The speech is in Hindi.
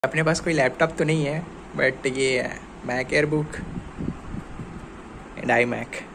अपने पास कोई लैपटॉप तो नहीं है, बट ये है Mac air book and I Mac.